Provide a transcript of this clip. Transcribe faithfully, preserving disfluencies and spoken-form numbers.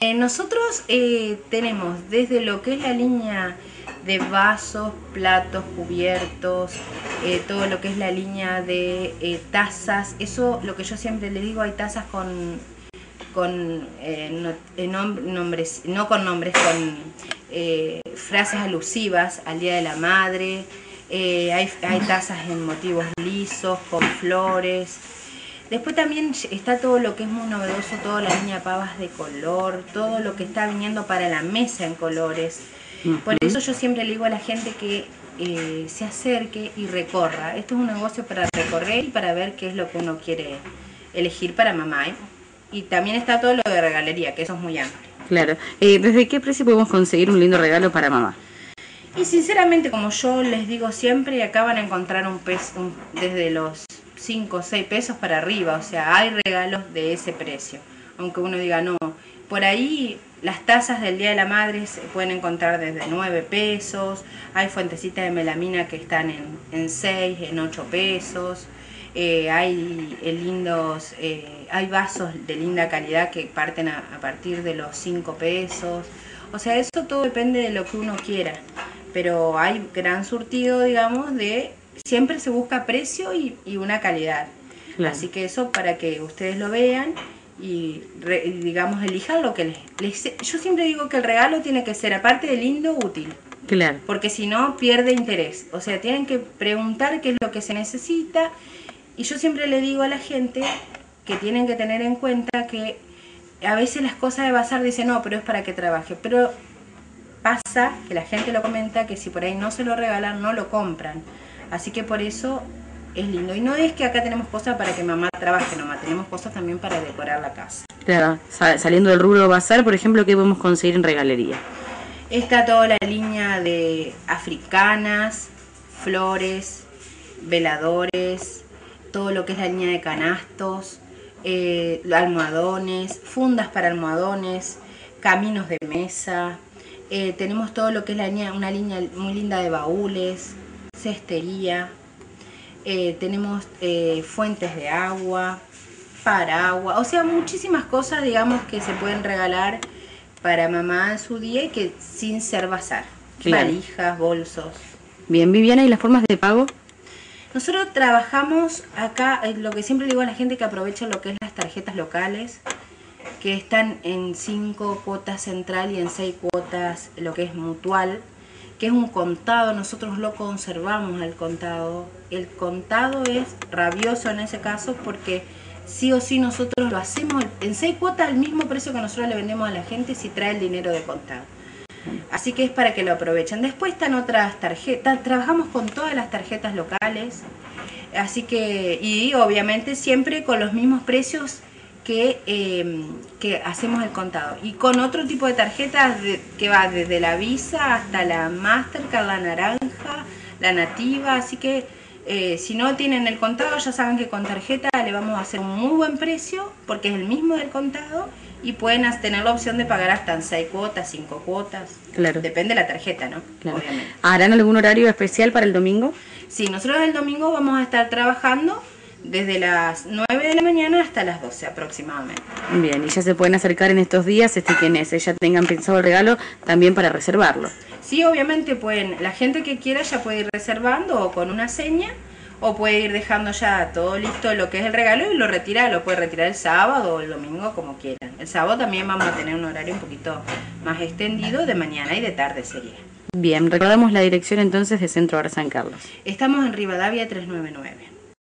Eh, nosotros eh, tenemos desde lo que es la línea de vasos, platos, cubiertos, eh, todo lo que es la línea de eh, tazas. Eso, lo que yo siempre le digo, hay tazas con, con eh, no, eh, nom nombres, no con nombres, con eh, frases alusivas al Día de la Madre. Eh, hay, hay tazas en motivos lisos, con flores. Después también está todo lo que es muy novedoso, toda la línea de pavas de color, todo lo que está viniendo para la mesa en colores. Uh-huh. Por eso yo siempre le digo a la gente que eh, se acerque y recorra. Esto es un negocio para recorrer y para ver qué es lo que uno quiere elegir para mamá, ¿eh? Y también está todo lo de regalería, que eso es muy amplio. Claro. Eh, ¿Desde qué precio podemos conseguir un lindo regalo para mamá? Y sinceramente, como yo les digo siempre, acá van a encontrar un peso un, desde los cinco o seis pesos para arriba, o sea, hay regalos de ese precio, aunque uno diga no. Por ahí las tazas del Día de la Madre se pueden encontrar desde nueve pesos, hay fuentecitas de melamina que están en, en seis, en ocho pesos, eh, hay eh, lindos, eh, hay vasos de linda calidad que parten a, a partir de los cinco pesos, o sea, eso todo depende de lo que uno quiera, pero hay gran surtido, digamos, de... Siempre se busca precio y, y una calidad. Claro. Así que eso para que ustedes lo vean y, re, digamos, elijan lo que les, les... Yo siempre digo que el regalo tiene que ser, aparte de lindo, útil. Claro. Porque si no, pierde interés. O sea, tienen que preguntar qué es lo que se necesita. Y yo siempre le digo a la gente que tienen que tener en cuenta que a veces las cosas de bazar dicen, no, pero es para que trabaje. Pero pasa que la gente lo comenta que si por ahí no se lo regalan, no lo compran. Así que por eso es lindo. Y no es que acá tenemos cosas para que mamá trabaje nomás, tenemos cosas también para decorar la casa. Claro, saliendo del rubro bazar, por ejemplo, ¿qué podemos conseguir en regalería? Está toda la línea de africanas, flores, veladores, todo lo que es la línea de canastos, eh, almohadones, fundas para almohadones, caminos de mesa. Eh, tenemos todo lo que es la línea, una línea muy linda de baúles, cestería, eh, tenemos eh, fuentes de agua, paraguas, o sea, muchísimas cosas, digamos, que se pueden regalar para mamá en su día y que sin ser bazar. Claro. Valijas, bolsos. Bien, Viviana, ¿y las formas de pago? Nosotros trabajamos acá, eh, lo que siempre le digo a la gente que aprovecha lo que es las tarjetas locales, que están en cinco cuotas central y en seis cuotas lo que es mutual, que es un contado. Nosotros lo conservamos al contado. El contado es rabioso en ese caso porque sí o sí nosotros lo hacemos en seis cuotas al mismo precio que nosotros le vendemos a la gente si trae el dinero de contado. Así que es para que lo aprovechen. Después están otras tarjetas, trabajamos con todas las tarjetas locales, así que, y obviamente siempre con los mismos precios que, eh, que hacemos el contado. Y con otro tipo de tarjetas de, que va desde la Visa hasta la Mastercard, la naranja, la nativa. Así que eh, si no tienen el contado, ya saben que con tarjeta le vamos a hacer un muy buen precio porque es el mismo del contado y pueden tener la opción de pagar hasta en seis cuotas, cinco cuotas. Claro. Depende de la tarjeta, ¿no? Claro. Obviamente. ¿Harán algún horario especial para el domingo? Sí, nosotros el domingo vamos a estar trabajando desde las nueve de la mañana hasta las doce aproximadamente. Bien, y ya se pueden acercar en estos días, este, quienes ya tengan pensado el regalo, también para reservarlo. Sí, obviamente pueden, la gente que quiera ya puede ir reservando o con una seña, o puede ir dejando ya todo listo lo que es el regalo y lo retira, lo puede retirar el sábado o el domingo como quieran. El sábado también vamos a tener un horario un poquito más extendido, de mañana y de tarde sería. Bien, recordamos la dirección entonces de Centro Bar San Carlos. Estamos en Rivadavia trescientos noventa y nueve.